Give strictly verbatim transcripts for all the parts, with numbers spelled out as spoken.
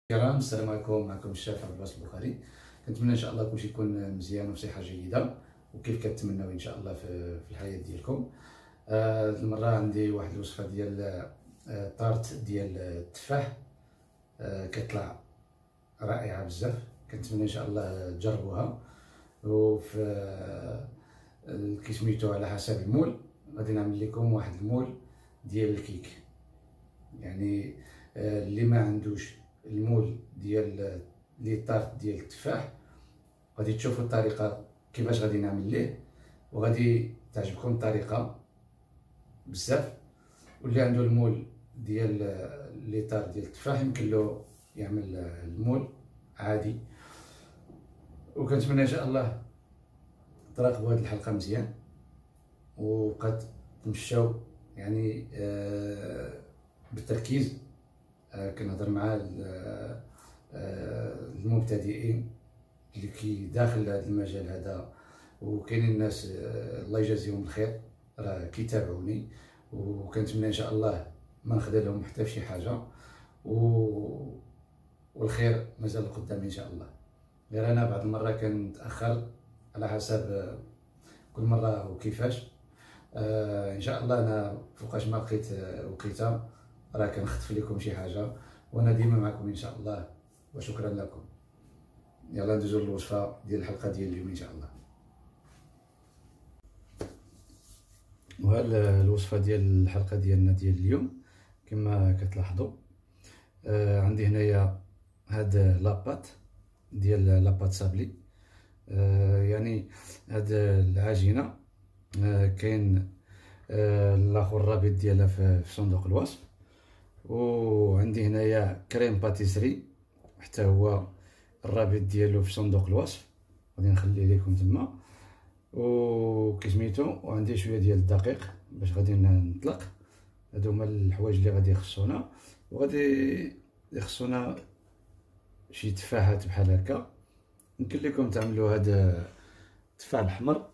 الكرام، السلام عليكم. معكم الشيف عبد الباسط البخاري. كنتمنى ان شاء الله كلشي يكون مزيان وبصحه جيده وكيف كتمناو ان شاء الله في في الحياه ديالكم. آه المره عندي واحد الوصفه ديال آه طارت ديال التفاح. آه كتطلع رائعه بزاف. كنتمنى ان شاء الله تجربوها. وفي آه كيسميتو على حسب المول، غادي نعمل لكم واحد المول ديال الكيك. يعني آه اللي ما عندوش المول ديال لي طارت ديال التفاح غادي تشوفوا الطريقه كيفاش غادي نعمل ليه، وغادي تعجبكم الطريقه بزاف. واللي عنده المول ديال لي طارت ديال التفاح يمكن له يعمل المول عادي. وكنتمنى ان شاء الله تراقبوا هذه الحلقه مزيان وقد تمشاو يعني آه بالتركيز. آه كنهضر مع آه المبتدئين اللي كي داخل هذا المجال هذا، وكاينين الناس آه الله يجازيهم الخير راه كيتابعوني، وكنتمنى ان شاء الله ما نخدع لهم حتى في شي حاجه، و والخير مازال قدامي ان شاء الله. غير انا بعض المره كنتاخر على حسب آه كل مره وكيفاش. آه ان شاء الله انا فوقاش ما لقيت آه وقيته راه كنخطف لكم شي حاجه، وانا ديما معكم ان شاء الله، وشكرا لكم. يلا ندوزو للوصفه ديال الحلقه ديال اليوم ان شاء الله. وهذه الوصفه ديال الحلقه ديالنا ديال اليوم كما كتلاحظوا. آه عندي هنايا هاد لاباط ديال لاباط سابلي. آه يعني هاد العجينه آه كاين آه الاخر الرابط ديالها في صندوق الوصف. وعندي هنايا كريم باتيسري حتى هو الرابط ديالو في صندوق الوصف، غادي نخليه لكم تما. وكسميتو وعندي شويه ديال الدقيق باش غادي نطلق. هادو هما الحوايج اللي غادي يخصونا، وغادي يخصونا شي تفاحات بحال هكا. يمكن لكم تعملوا هذا التفاح الاحمر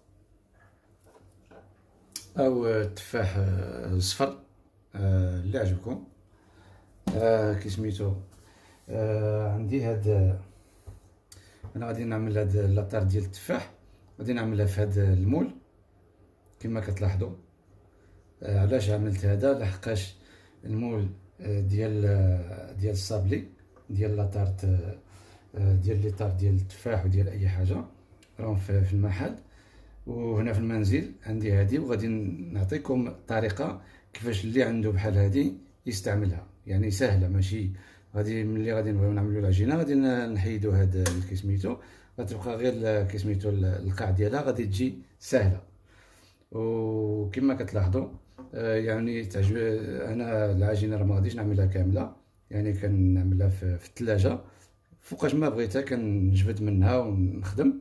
او التفاح الصفر اللي عجبكم. آه كسميتو آه عندي هاد انا غادي نعمل هاد لاطار ديال التفاح، غادي نعملها في هاد المول كما كتلاحظوا. آه علاش عملت هذا؟ لحقاش المول آه ديال آه ديال الصابلي ديال لاطارت آه ديال لي طار ديال التفاح وديال اي حاجه راهم في المحل، وهنا في المنزل عندي هذه. وغادي نعطيكم الطريقه كيفاش اللي عنده بحال هذه يستعملها. يعني سهله، ماشي غادي ملي غادي نبغيو نعملوا العجينه غادي نحيدوا هذا كيسميتو، غتبقى غير كيسميتو القاع ديالها غادي تجي سهله. وكما كتلاحظوا آه يعني تعجب. انا العجينه راه ما غاديش نعملها كامله، يعني كنعملها في, في الثلاجه فوقاش ما بغيتها كنجبد منها ونخدم.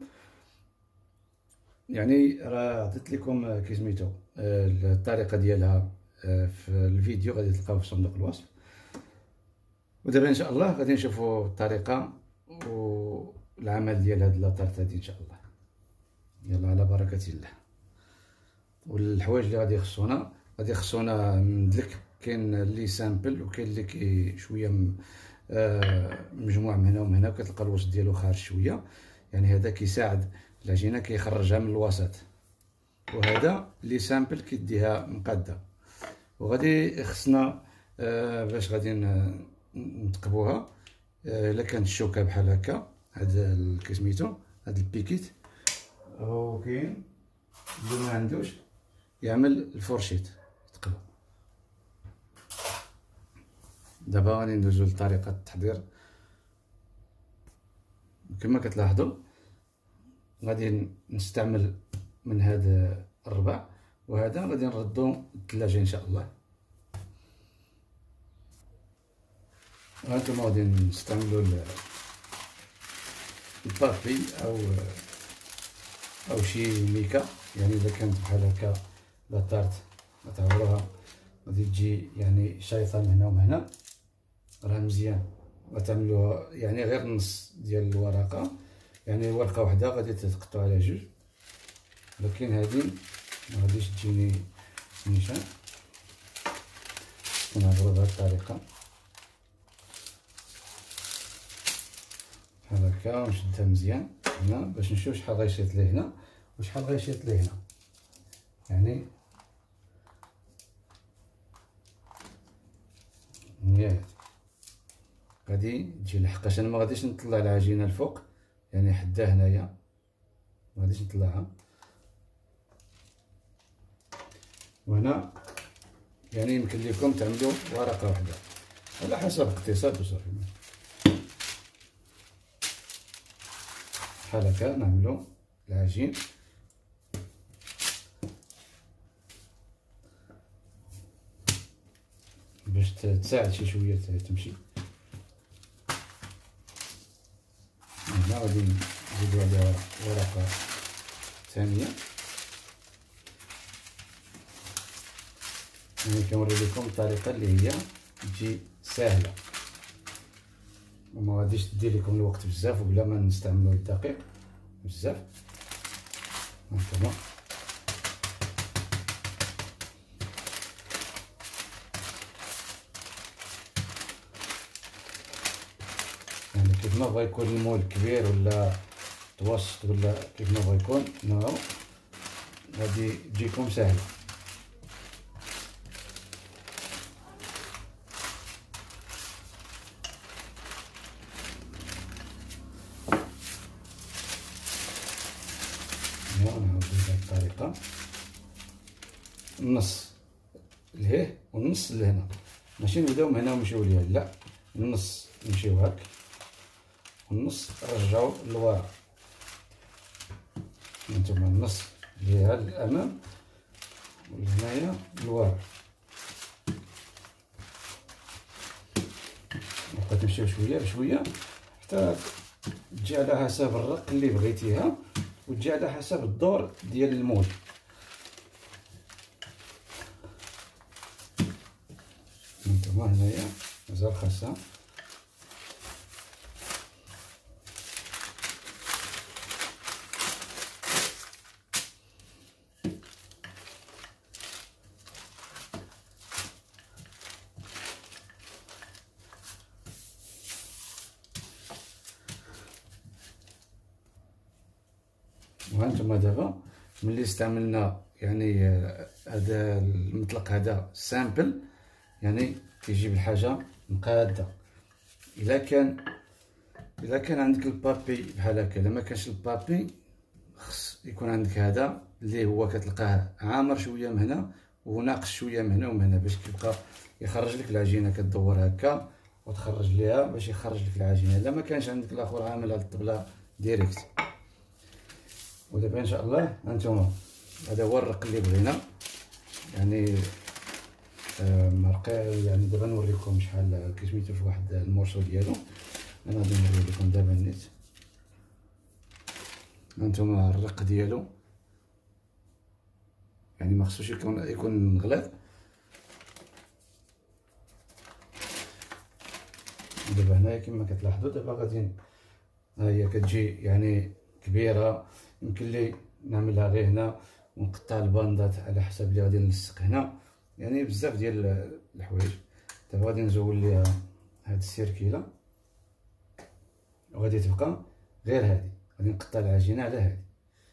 يعني راه عطيت لكم كيسميتو آه الطريقه ديالها آه في الفيديو، غادي تلقاوه في صندوق الوصف. ودابا ان شاء الله غادي نشوفوا الطريقه والعمل ديال هاد لاطارت هادي ان شاء الله. يلا على بركه الله. والحوايج اللي غادي يخصونا غادي يخصونا مدلك، كاين اللي سامبل وكاين اللي كي شويه آه مجموع من هنا ومن هنا، وكتلقى الوسط ديالو خارج شويه. يعني هذا كيساعد العجينه كيخرجها من الوسط، وهذا اللي سامبل كيديها مقاده. وغادي يخصنا آه باش غادي نتقبوها الا آه كانت الشوكه بحال هكا، هاد كيسميتو هاد البيكيت. وكاين اللي ما عندوش يعمل الفورشيت يتقبو. دابا غادي ندوزو لطريقه التحضير. كما كتلاحظوا غادي نستعمل من هذا الربع، وهذا غادي نردو الثلاجه ان شاء الله. هانتوما غادي نستعملوا البابي او او شي ميكا. يعني اذا كانت بحال هكا لاطارت غتعبروها غادي تجي يعني شايطه من هنا ومن هنا، راه مزيان. غتعملوها يعني غير نص ديال الورقه، يعني ورقه واحده غادي تقطعوا على جوج، لكن هذه ما غاديش تجيني نيشان. كنهضروا بهذه الطريقه. بحال هكا ونشدها مزيان هنا باش نشوف شحال غيشيط ليه هنا وشحال غيشيط ليه هنا. يعني هي غادي تجي لحقاش انا ما غاديش نطلع العجينه الفوق، يعني حدا هنايا ما غاديش نطلعها. وهنا يعني يمكن لكم تعملوا ورقه واحده على حسب الاقتصاد وصافي. بحال هكا نعملوا العجين باش تساعد شي شويه تمشي. هنا غادي نزيدو عليها ورقه ثانيه. يعني كنوري لكم الطريقه اللي هي تجي سهله وما غاديش تدي لكم الوقت بزاف وبلا ما نستعملوا الدقيق بزاف. هانتوما يعني كيف ما بغا يكون المول كبير ولا متوسط ولا كيف ما بغا يكون نو غادي تجيكم سهله. نعاود بهذه الطريقه النص لهيه والنص لهنا، ماشي نبداو من هنا ونمشيو ليها، لا النص نمشيو هاك والنص نرجعو للوراء. هانتوما النص ليها للامام ولهنايا للوراء. نبقى تمشيو شويه بشويه حتى تجي على حسب الرق اللي بغيتيها وتجي على حسب الدور ديال المول. هانتوما هنايا مازال خاصها وهانتوما دابا ملي استعملنا يعني هذا المطلق هذا سامبل يعني كيجيب الحاجه مقاده. الا كان الا كان عندك البابي بحال هكا، الا ما كانش البابي خص يكون عندك هذا اللي هو كتلقاه عامر شويه من هنا وناقص شويه من هنا ومن هنا باش كيبقى يخرج لك العجينه. كدور هكا وتخرج ليها باش يخرج لك العجينه. الا ما كانش عندك الاخر عامل هاد الطبله ديريكت. ودابا ان شاء الله هانتوما هذا هو الرق اللي بغينا يعني آه مرقه. يعني دابا نوريكم شحال كيسميتو في واحد المورسو ديالو. انا غادي نوري لكم دابا النيت. هانتوما الرق ديالو يعني ما خصوش يكون يكون غليظ. دابا هنايا كما كتلاحظوا دابا غادي ها هي كتجي يعني كبيره. يمكن لي نعملها غير هنا ونقطع الباندات على حسب اللي غادي نلصق هنا، يعني بزاف ديال الحوايج. دابا غادي نزول ليها هاد السيركيله وغادي تبقى غير هادي. غادي نقطع العجينه على هادي.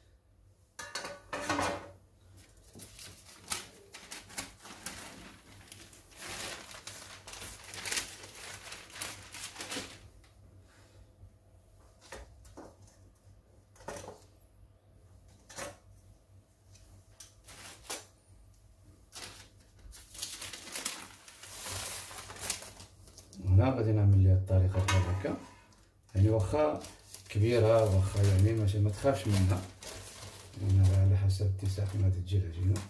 هنا غادي نعمل ليها الطريقه بحال هكا، يعني واخا كبيره واخا يعني ماشي ما تخافش منها، يعني على حسب اتساع كما تجي العجينه.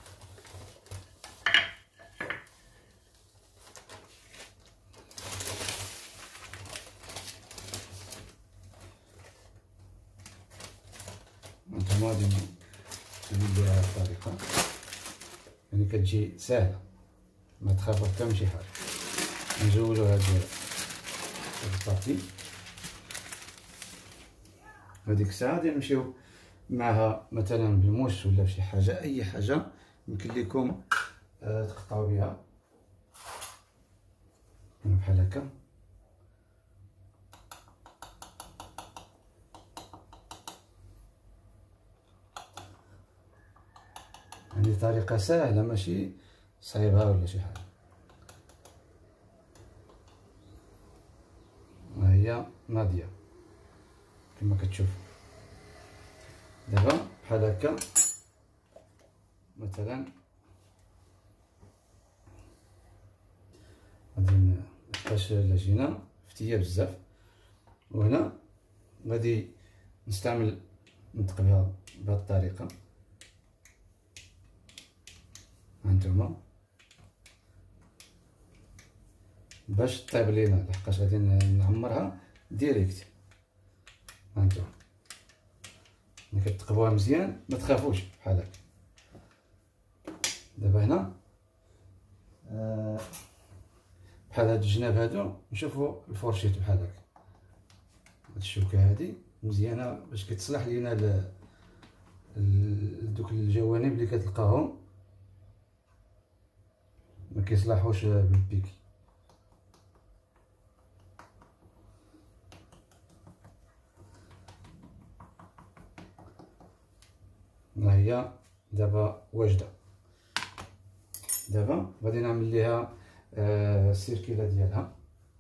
هانتوما غادي ندير ليها الطريقه يعني كتجي ساهله ما تخافوا حتى من شي حاجه. نزولو هاد البارتي. هاديك الساعه غادي نمشيو معها مثلا بالموس ولا بشي حاجه، اي حاجه يمكن لكم آه تقطعوا بها بحال هكا. يعني طريقة سهلة ماشي صعيبة ولا شي حاجة. ها هي ناضية كما كتشوف. دابا بحال هكا مثلا غادي لحقاش العجينة فتية بزاف، وهنا غادي نستعمل نتقبها بهاد الطريقة. هانتوما باش طيب لينا لحقاش غادي نعمرها ديريكت. هانتوما ملي كتقبوها مزيان ما تخافوش بحال هكا. دابا هنا آه بحال هاد الجناب هادو نشوفو الفورشيط بحال هكا. هاد الشوكه هادي مزيانه باش كتصلح لينا دوك الجوانب اللي كتلقاهم ما كيصلحوش بالبيكي. ها هي دابا واجده. دابا غادي نعمل ليها آه السيركيله ديالها.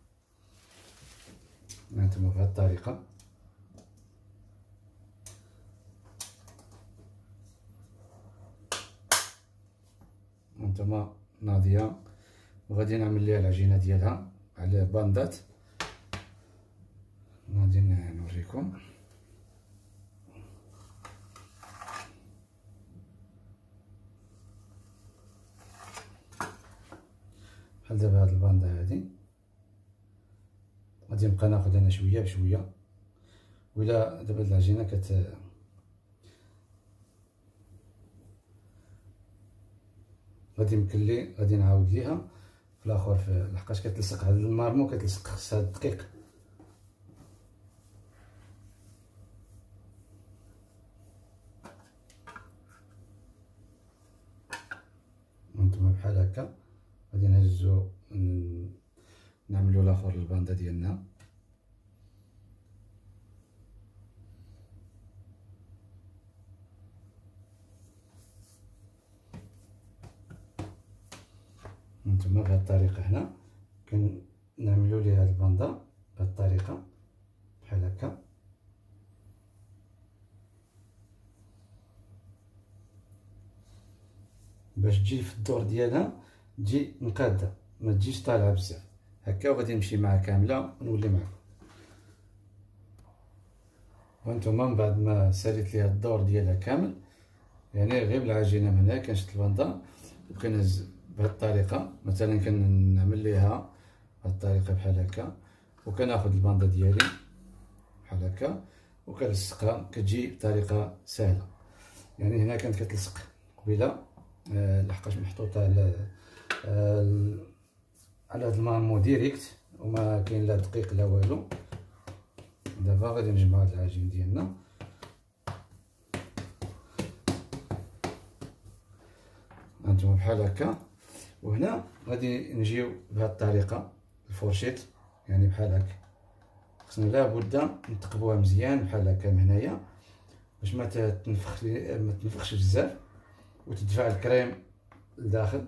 هانتوما بهاد الطريقه. هانتوما ناضيه، وغادي نعمل ليها العجينه ديالها على باندات. غادي نوريكم. بحال دابا هاد الباندا هادي غادي نبقى ناخذ انا شويه بشويه، ولا دابا هاد العجينه كت غادي يمكن لي غادي نعاود ليها في الاخر في لحقاش كتلصق هاد المارمو كتلصق خصها الدقيق. هانتوما بحال هكا غادي نهزو نعملو الاخر الباندا ديالنا. هانتوما بهاد الطريقه هنا كنعملو ليها الباندا بهاد الطريقه بحال هكا. باش تجي في الدور ديالها تجي مقاده ما تجيش طالعه بزاف هكا، وغادي نمشي معها كامله ونولي معكم. وانتم من بعد ما ساليت ليها الدور ديالها كامل، يعني غير بالعجينه من هنا كنشد الباندا وكنهز بهاد الطريقه. مثلا كنعمل ليها بهاد الطريقه بحال هكا، وكناخذ الباندا ديالي بحال هكا وكنلصقها. كتجي بطريقه سهله. يعني هنا كانت كتلصق قبيله آه لحقاش محطوطه على آه على هاد المارمو ديريكت وما كاين لا دقيق لا والو. دابا غادي نجمع هاد العجين ديالنا. هانتوما بحال هكا. وهنا غادي نجيو بهاد الطريقه الفورشيط، يعني بحال هكا. خصنا لابد نتقبوها مزيان بحال هكا من هنايا باش ما تنفخ ما تنفخش بزاف وتدفع الكريم لداخل.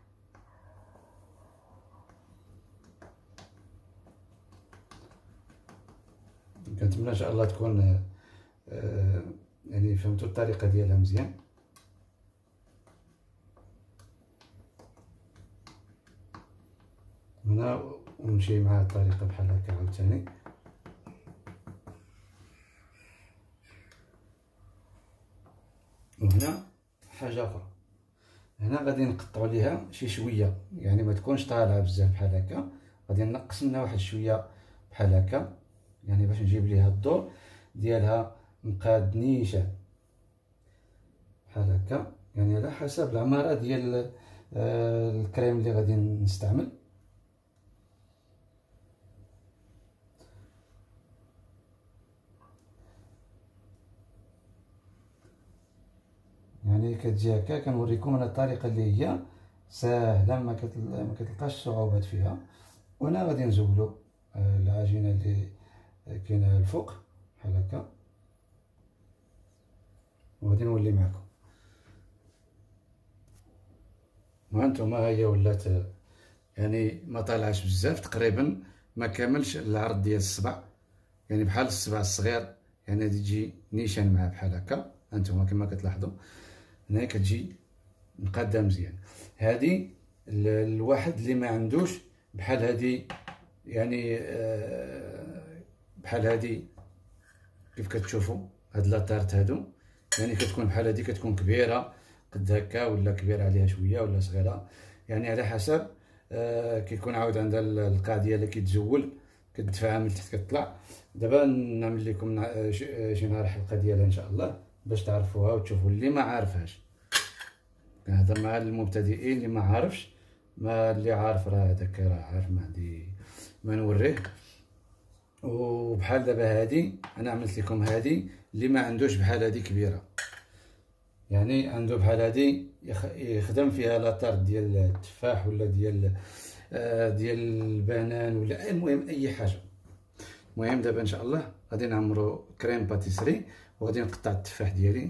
كنتمنى ان شاء الله تكون آه يعني فهمتوا الطريقه ديالها مزيان. هنا ونمشي مع الطريقه بحال هكا عاوتاني. وهنا حاجه اخرى، هنا غادي نقطعوا ليها شي شويه، يعني ما تكونش طالعه بزاف بحال هكا. غادي نقص منها واحد شويه بحال هكا، يعني باش نجيب ليها الدور ديالها مقاد نيشان بحال هكا. يعني على حسب العماره ديال آه الكريم اللي غادي نستعمل. يعني كتجي هكا. كنوريكم انا الطريقه اللي هي ساهله ما ما كتلقاش صعوبات فيها. وهنا غادي نزولو آه العجينه اللي كاينه الفوق بحال هكا، وغادي نولي معكم. وهانتوما هي ولات يعني ما طالعش بزاف، تقريبا ما كاملش العرض ديال الصبع، يعني بحال الصبع الصغير، يعني هادي تجي نيشان معاه بحال هكا. هانتوما كما كتلاحظوا هنا كتجي مقاده مزيان. هادي الواحد اللي ما عندوش بحال هادي، يعني بحال هادي كيف كتشوفوا هاد لاطارت هادو، يعني كتكون بحال هادي، كتكون كبيره قد هكا ولا كبيره عليها شويه ولا صغيره، يعني على حسب. آه كيكون عاود عندها القاع ديالها كيتزول، كتدفعها من تحت كتطلع. دابا نعمل لكم شي نهار الحلقه ديالها ان شاء الله باش تعرفوها وتشوفوا. اللي ما عارفهاش كنهضر مع المبتدئين، اللي ما عارفش، ما اللي عارف راه هذاك راه عارف، ما عندي ما نوريه. وبحال دابا هادي انا عملت لكم هادي اللي ما عندوش بحال هادي كبيره، يعني عنده بحال هادي يخدم فيها لاطار ديال التفاح ولا ديال آه ديال البنان ولا المهم اي حاجه. المهم دابا ان شاء الله غادي نعمرو كريم باتيسري، وغادي نقطع التفاح ديالي.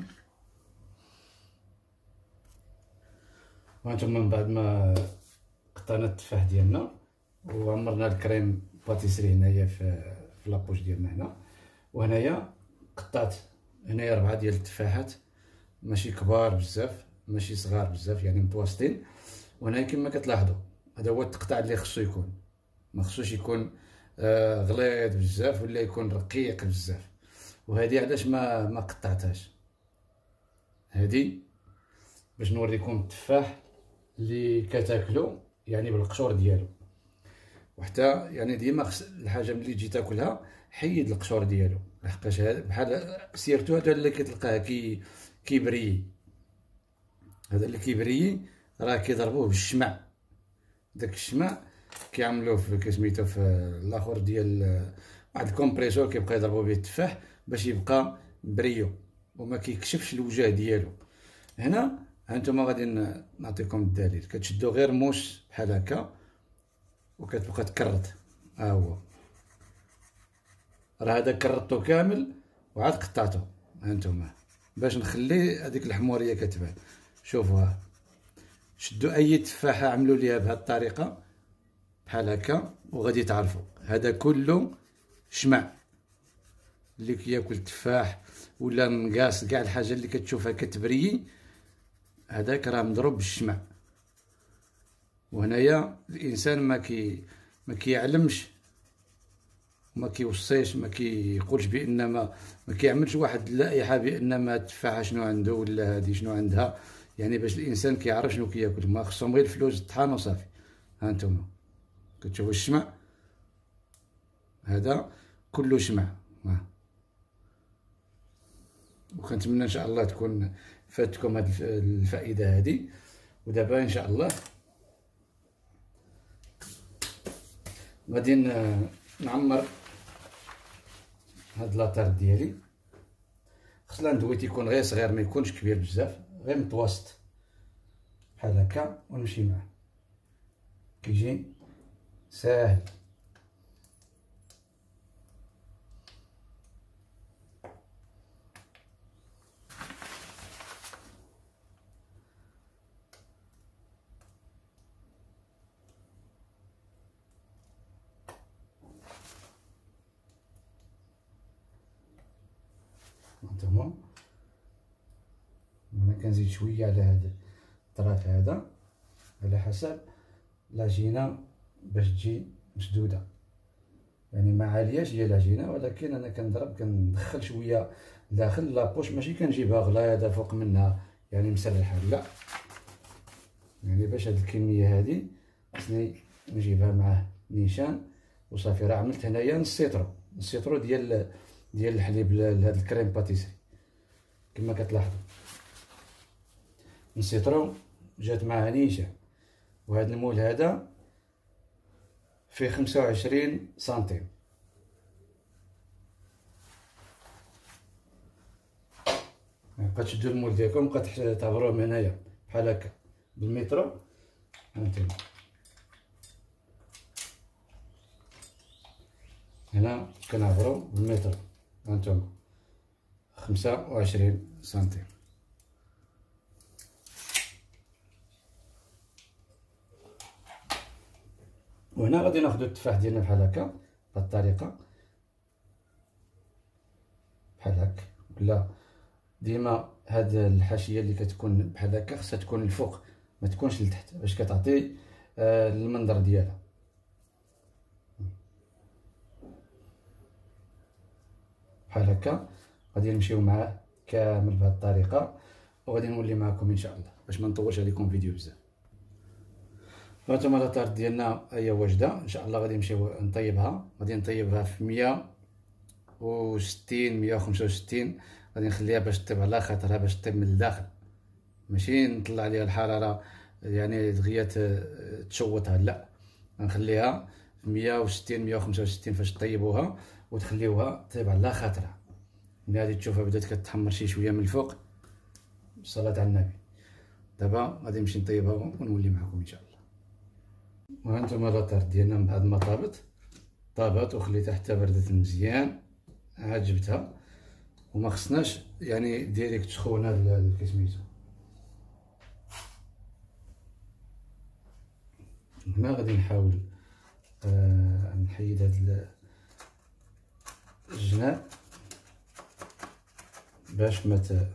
وانتم من بعد ما قطعنا التفاح ديالنا وعمرنا الكريم باتيسري هنايا في في لابوش ديالنا هنا، وهنايا قطعت هنايا ربعه ديال التفاحات، ماشي كبار بزاف ماشي صغار بزاف، يعني متوسطين. وهنا كما كتلاحظوا هذا هو التقطاع اللي خصو يكون، ما خصوش يكون آه غليظ بزاف ولا يكون رقيق بزاف. وهذه علاش ما ما قطعتهاش، هذه باش نوريكم التفاح اللي كتاكلو يعني بالقشور ديالو. وحتى يعني ديما خص الحاجه ملي تجي تاكلها حيد القشور ديالو، لحقاش بحال سيرتو هذا اللي كتلقاه كي كيبري، هذا اللي كيبري راه كيضربوه بالشمع. داك الشمع كيعملوه في كسميتو في الاخر ديال واحد الكومبريسور كيبقى يضربوا به التفاح باش يبقى بريو وما كيكشفش الوجه ديالو. هنا هانتوما غادي نعطيكم الدليل، كتشدو غير موس بحال هكا وكتبقى تكرط. ها هو راه هذا كرطو كامل وعاد قطعتو هانتوما باش نخلي هذيك الحموريه كتبان. شوفوها، شدوا اي تفاحه عملوا ليها بهذه الطريقه بحال هكا وغادي تعرفوا هذا كله شمع. اللي كياكل تفاح ولا مقاص كاع الحاجه اللي كتشوفها كتبري هذاك راه مضروب بالشمع. وهنايا الانسان ما كي ما كيعلمش ما كيوصيش ما كيقولش بان ما ما كيعملش واحد اللائحه بان ما التفاحه شنو عنده ولا هذه شنو عندها، يعني باش الانسان كيعرف شنو كياكل. ما خصهم غير الفلوس الطحان وصافي. ها انتم كتشوفوا الشمع هذا كله شمع. وكنتمنى ان شاء الله تكون فاتكم هذه الفائده هذه. ودابا ان شاء الله غادي نعمر هاد لاطار ديالي. خص لاندويت يكون غير صغير ما يكونش كبير بزاف، غير متوسط بحال هكا ونمشي معاه كيجي ساهل. هانتوما انا كنزيد شويه على هذا الطرف هذا على حسب العجينه باش تجي مشدوده، يعني ما عالياش هي العجينه، ولكن انا كنضرب كندخل شويه داخل لابوش، ماشي كنجيبها غلايضه فوق منها يعني مسرحه، لا، يعني باش هاد الكميه هادي خصني نجيبها معاه نيشان وصافي. راه عملت هنايا نص سيترو نص سيترو ديال ديال الحليب لهاد الكريم باتيسري كما كتلاحظوا. نص سيترو جات معاه نيشان. وهذا المول هذا فيه خمسة وعشرين سنتيم. بقى تشدو المول ديالكم بقى تعبروه من هنايا بحال هكا بالمترو. هانتوما هنا كنعبرو بالمترو، هانتوما خمسة وعشرين سنتيم. وهنا غادي ناخدو التفاح ديالنا بحال هكا بهاد الطريقه، بحال هكا. ولا ديما هاد الحاشيه اللي كتكون بحال هكا خصها تكون الفوق ما تكونش لتحت باش كتعطي آه المنظر ديالها. بحال هكا غادي نمشيو معاه كامل بهاد الطريقه، وغادي نولي معكم ان شاء الله باش ما نطولش عليكم فيديو بزاف. هانتوما لاطارت ديالنا هي واجده ان شاء الله. غادي نمشيو نطيبها، غادي نطيبها في مية وستين مية وخمسة وستين. غادي نخليها باش طيب على خاطرها، باش طيب من الداخل، ماشي نطلع عليها الحراره يعني دغيا تشوطها، لا، نخليها في مية وستين مية وخمسة وستين فاش طيبوها وتخليوها طيب على خاطرها. ملي غادي تشوفها بدات كتحمر شي شويه من الفوق، بالصلاه على النبي. دابا غادي نمشي نطيبها ونولي معكم ان شاء الله. وهانتوما لاطارت ديالنا من بعد ما طابت طابت وخليتها حتى بردت مزيان، عاد جبتها. وما خصناش يعني ديريكت سخونه كسميتو. هنا غادي نحاول آه نحيد هاد الجناب باش ما ت...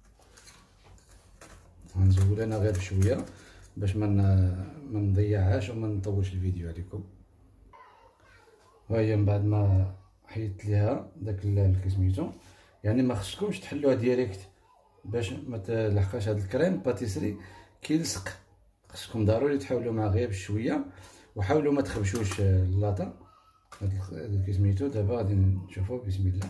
غنزول انا غير بشويه باش ما ما نضيعهاش وما نطولش الفيديو عليكم. وهي من بعد ما حيدت ليها داك الكسميتو، يعني ما خصكمش تحلوها ديريكت باش ما تلحقاش هاد الكريم باتيسري كيلصق. خصكم ضروري تحاولوا معاه غير بشويه، وحاولوا ما تخبشوش اللاطه. هاد الكسميتو دابا غادي نشوفوا بسم الله.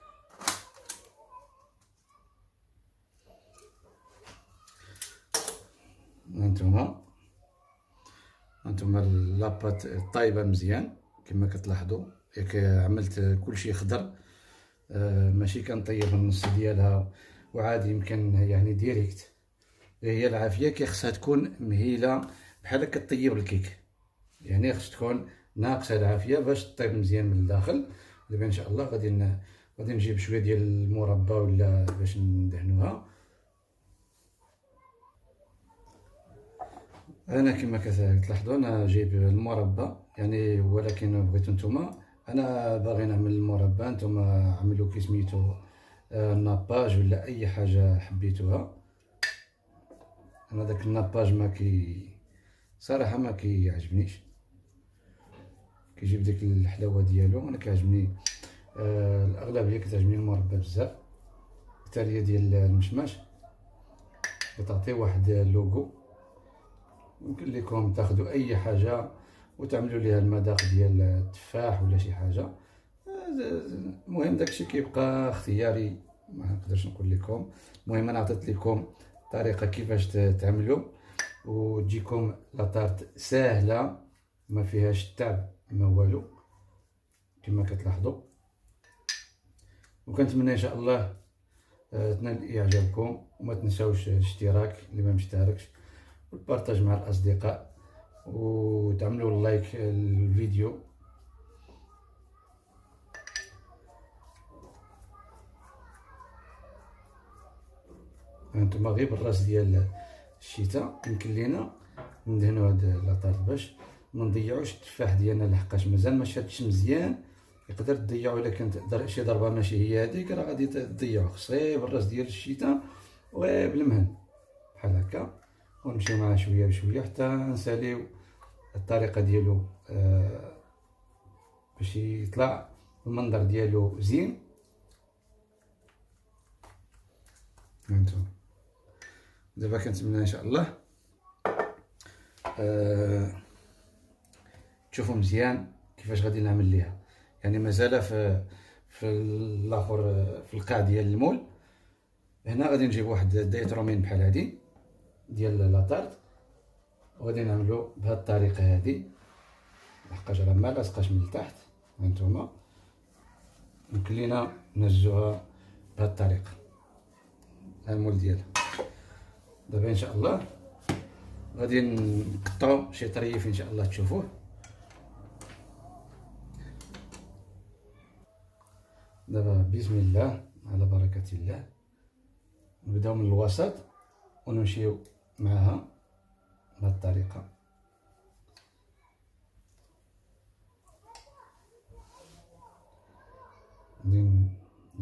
هانتوما هانتوما لاباط طايبه مزيان كما كتلاحظوا، ياك عملت كلشي خضر، آه ماشي كنطيب النص ديالها وعادي يمكن يعني ديريكت. هي العافيه كي خصها تكون مهيله بحال كطيب الكيك، يعني خص تكون ناقصه العافيه باش طيب مزيان من الداخل. دابا ان شاء الله غادي غادي نجيب شويه ديال المربى ولا باش ندهنوها. انا كما كتلاحظوا انا جايب المربى يعني، ولكن بغيتو نتوما انا باغي نعمل المربى، نتوما عملوا كي سميتو الناباج ولا اي حاجه حبيتوها. انا داك الناباج ما كي صراحه ما كيعجبنيش، كيجيب ديك الحلاوه ديالو. انا كيعجبني آه الاغلبيه كتعجبني المربى بزاف، التاليه ديال المشماش كتعطي واحد اللوغو. يمكن لكم تاخذوا اي حاجه وتعملوا ليها المذاق ديال التفاح ولا شي حاجه، المهم داكشي كيبقى اختياري، ما نقدرش نقول لكم. المهم انا عطيت لكم طريقه كيفاش تعملوا وتجيكم لاطارت ساهله ما فيهاش تعب ما والو كما كتلاحظوا. وكنتمنى ان شاء الله تنال اعجابكم، وما تنساوش الاشتراك اللي ما مشتركش، والبارطاج مع الاصدقاء، وتعملوا اللايك الفيديو. هانتوما غير بالراس ديال الشتاء يمكن لينا ندهنوا هاد لاطارت باش ما نضيعوش التفاح ديالنا، لحقاش مازال ما شادش مزيان يقدر تضيعو. الا كانت شي ضربه ماشي هي هذيك راه غادي تضيعو. خص غير بالراس ديال الشتاء وغير بالمهن بحال هكا، ونمشيو معاه شويه بشويه حتى نساليو الطريقه ديالو آه باش يطلع المنظر ديالو زين. هانتوما دابا كنتمنى ان شاء الله آه تشوفوا مزيان كيفاش غادي نعمل ليها. يعني مازال في في الاخر في القاع ديال المول. هنا غادي نجيب واحد دايت رومين بحال هادي ديال لاطارت، وغادي نعملو بهاد الطريقه هادي لحقاش راه ما لاصقاش من التحت. هانتوما يمكن لينا نهزوها بهاد الطريقه، ها المول ديالها. دابا ان شاء الله غادي نقطعو شي طريف ان شاء الله تشوفوه. دابا بسم الله على بركه الله نبداو من الوسط ونمشيو معها بهاد الطريقه.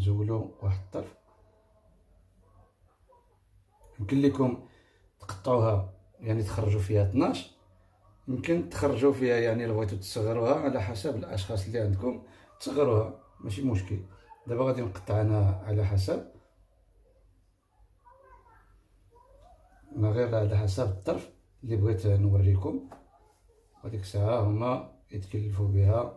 نزولو واحد الطرف. يمكن لكم تقطعوها يعني تخرجوا فيها اثناش، يمكن تخرجوا فيها يعني لو بغيتو تصغروها على حسب الاشخاص اللي عندكم تصغروها ماشي مشكل. دابا غادي نقطع انا على حسب، انا غير على حسب الطرف اللي بغيت نوريكم، وديك الساعه هما يتكلفوا بها.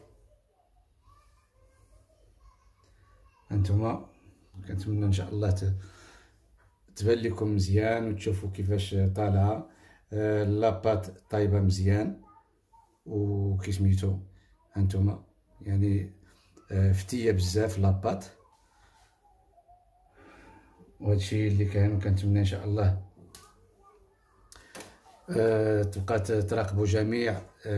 انتما كنتمنى ان شاء الله تبان لكم مزيان وتشوفوا كيفاش طالعه. آه لاباط طايبه مزيان وكيسميتو هانتوما يعني آه فتيه بزاف لاباط. وهادشي اللي كاين، وكنتمنى ان شاء الله آه تبقى تراقبوا جميع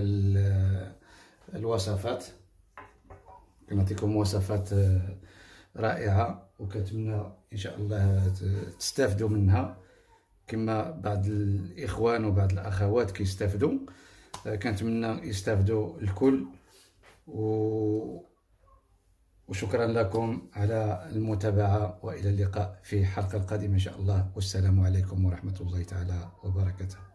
الوصفات. كنعطيكم وصفات آه رائعه، وكنتمنى ان شاء الله تستافدوا منها كما بعض الاخوان وبعض الاخوات كيستافدوا. كنتمنى يستافدوا الكل، و... وشكرا لكم على المتابعه، والى اللقاء في حلقه قادمه ان شاء الله، والسلام عليكم ورحمه الله تعالى وبركاته.